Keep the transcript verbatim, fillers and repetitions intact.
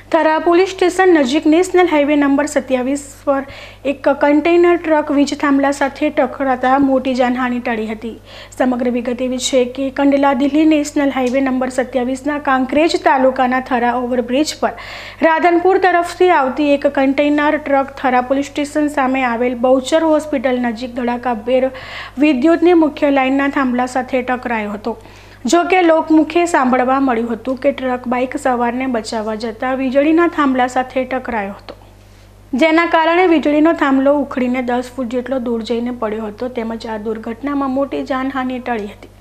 Thara police station નજીક national highway number સત્યાવીસ પર એક કન્ટેનર ટ્રક વીજ થાંભલા સાથે ટકરાતા મોટી જાનહાનિ ટળી હતી। સમગ્ર વિગત એવી છે કે Kandla Delhi national highway number સત્યાવીસના કાંકરેજ તાલુકાના થરા ઓવરબ્રિજ પર રાધનપુર તરફથી આવતી એક container truck Thara police station સામે આવેલ બહુચર હોસ્પિટલ નજીક ધડાકાભેર વિદ્યુતની મુખ્ય લાઇનના થાંભલા સાથે ટકરાયો હતો। જો કે લોકમુખે સાંભળવા મળ્યું હતું કે ટ્રક બાઇક સવારને બચાવવા જતાં વીજળીના થાંભલા સાથે ટકરાયો હતો, જેના કારણે વીજળીનો થાંભલો ઉખડીને દસ ફૂટ જેટલો દૂર જઈને પડ્યો હતો તેમજ આ દુર્ઘટનામાં મોટી જાનહાનિ ટળી હતી।